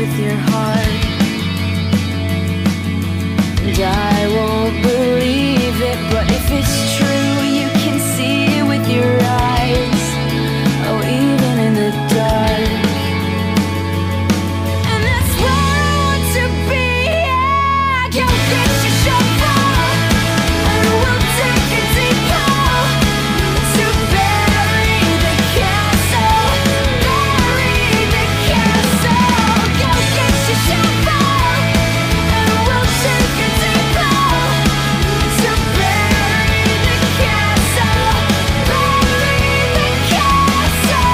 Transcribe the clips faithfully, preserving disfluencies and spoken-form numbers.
with your heart, and I won't believe it, but if it's true, you can see it with your eyes. Oh, even in the dark. And that's where I want to be. Yeah, go get your shovel, and we'll take a deep hole to bury the castle, bury the castle. Go get your shovel, and we'll take a deep hole to bury the castle, bury the castle.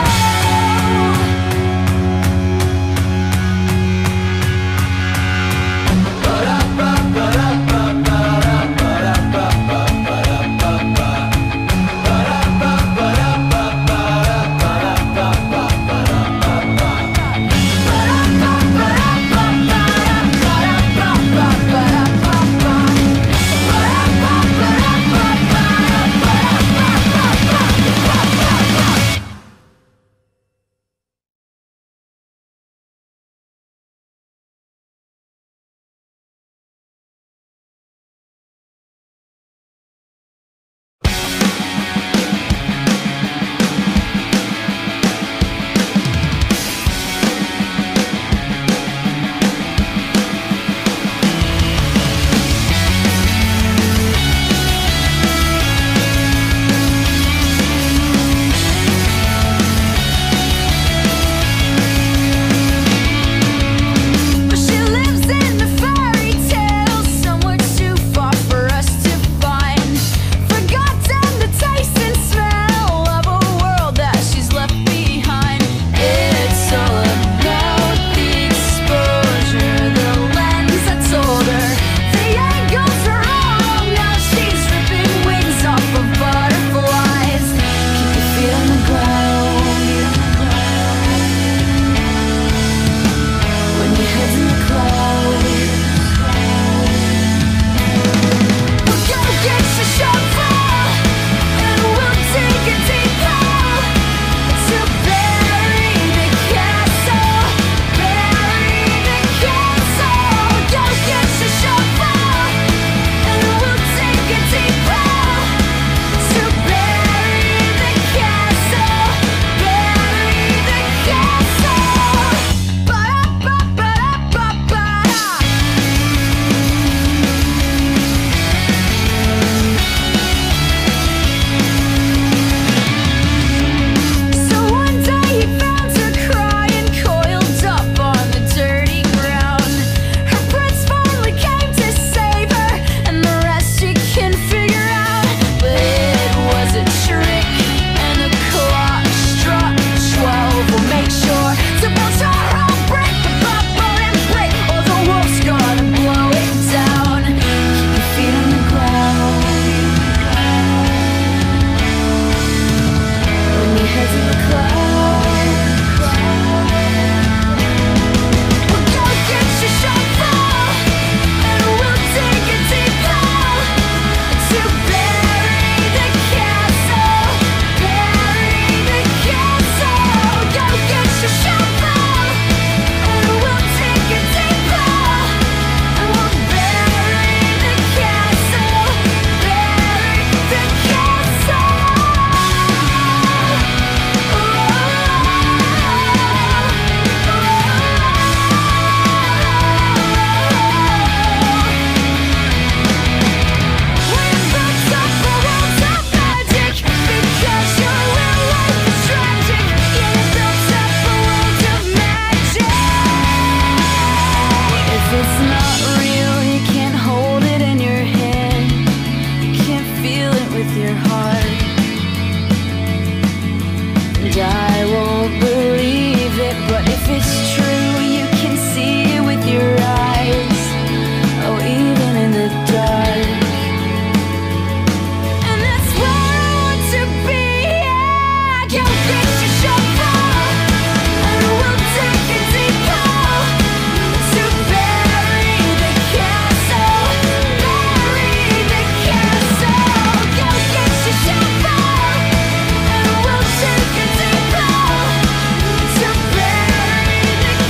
She lives in the fairy tale, somewhere too far for us to find. Forgotten the taste and smell of a world that she's left behind. It's all about the exposure, the lens that told her the angles were wrong. Now she's ripping wings off of butterflies. Keep your feet on the ground when your head's in the clouds. We'll go get your shovel, and we'll take a deep hole to bury the castle, bury the castle. Go get your shovel, and we'll take a deep hole to bury the castle, bury the castle. Ba-da-ba-ba-da-ba-ba-da. So one day he found her crying, coiled up on the dirty ground. Her prince finally came to save her, and the rest you can figure out. But it was a trick, and the clock struck twelve. We'll make sure to build our own brick, but bar and brick, or the wolf's gonna blow it down. Keep your feet on the ground when your head's in the clouds. We'll go get your shovel, and we'll take a deep hole to bury the castle, bury the castle. Go get your shovel, and we'll take a deep hole, and we'll bury the castle, bury the castle. If it's not real, you can't hold it in your hand. You can't feel it with your heart, and I won't believe it, but if it's true, you can see it with your eyes. Oh, even in the dark. And that's where I want to be. Yeah, go get your shovel, and we'll take a deep hole to bury the castle, bury the castle. Go get your shovel, and we'll take a deep hole to bury the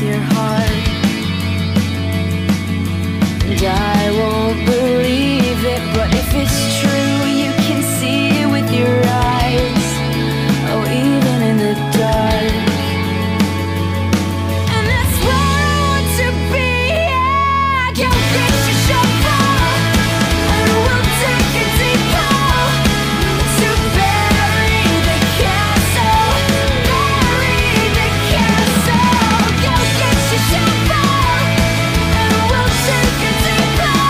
your heart. And I won't believe it, but if it's true, you can see it with your eyes. Oh, even in the dark. And that's where I want to be. Yeah, go get your shovel, and we'll take a deep hole to bury the castle, bury the castle. Go get your shovel, and we'll take a deep hole.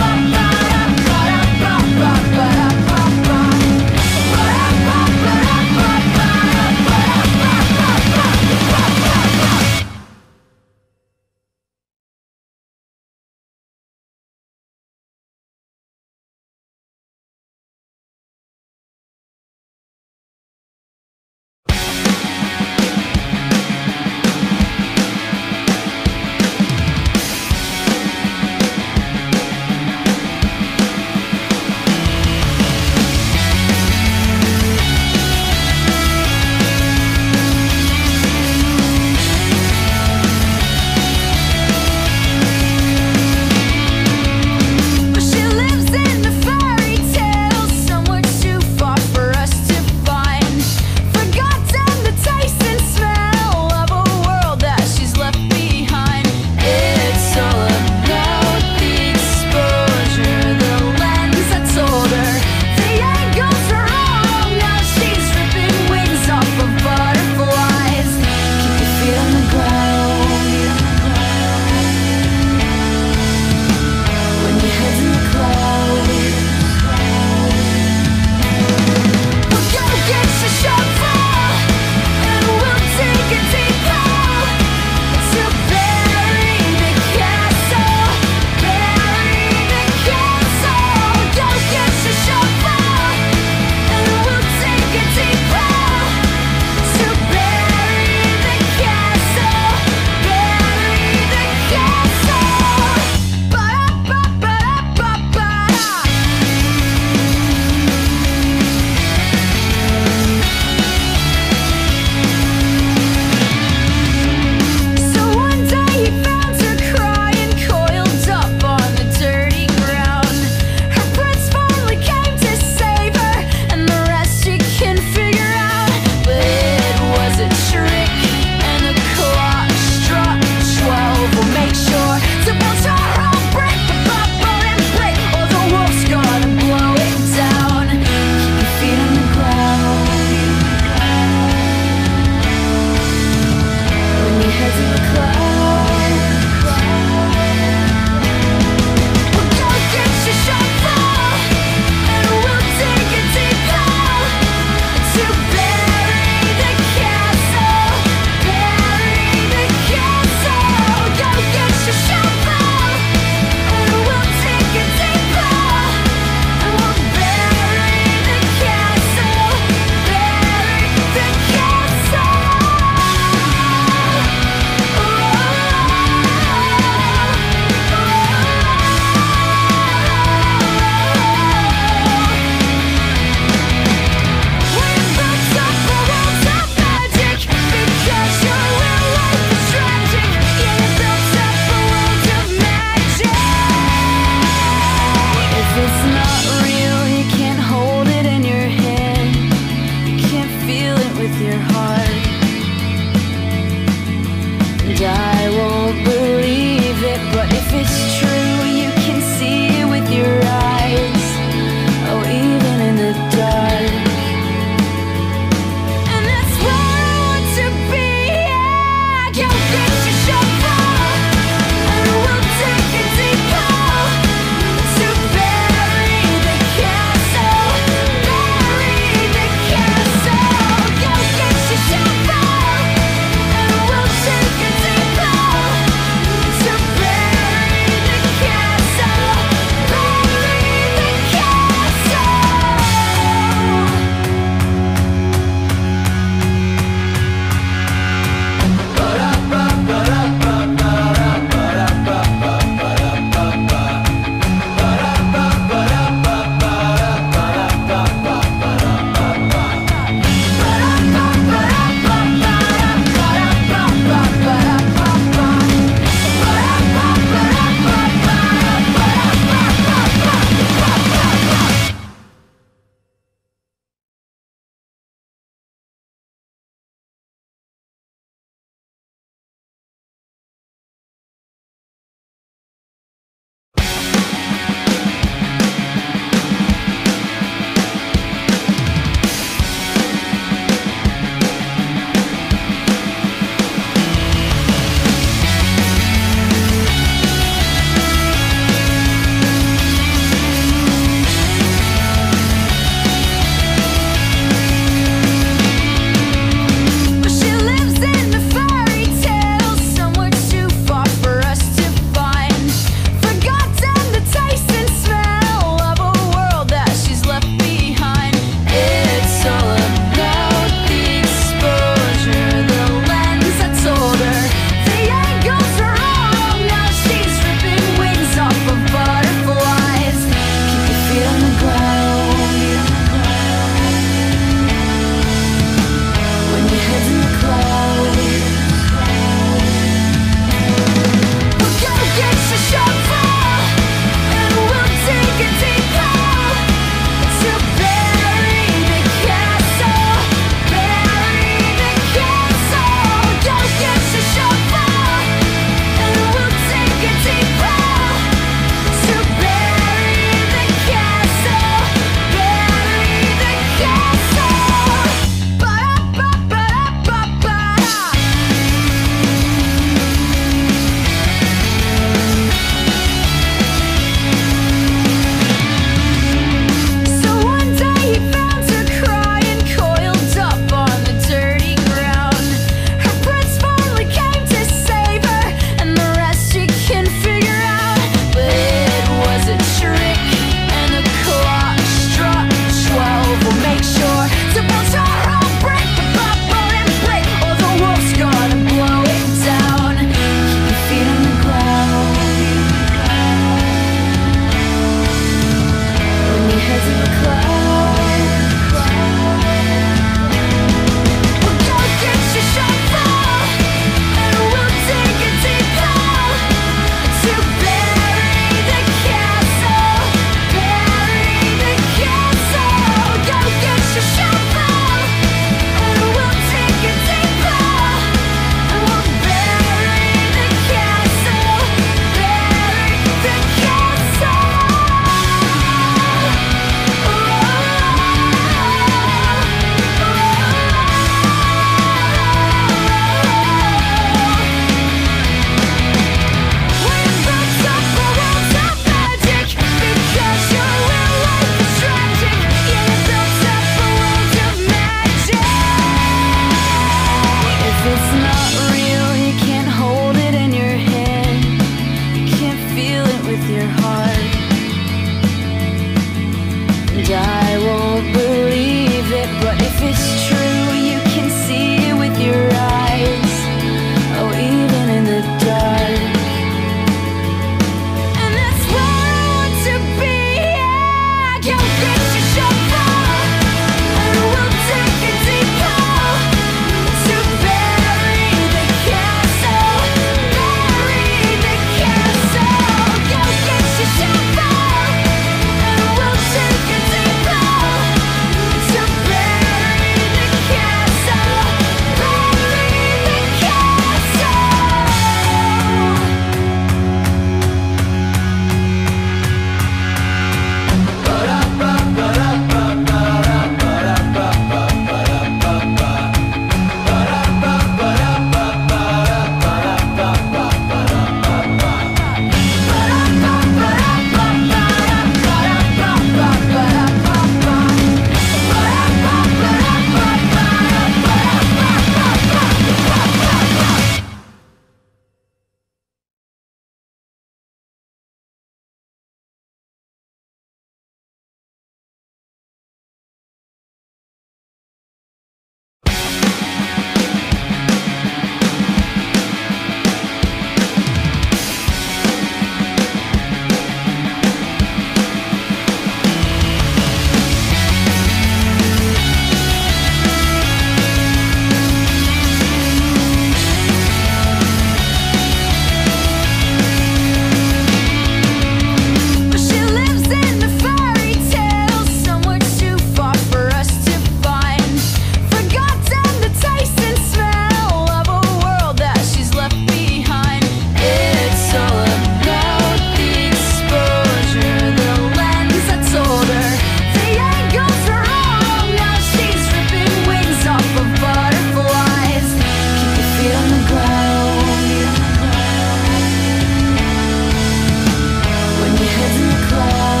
heads in the clouds.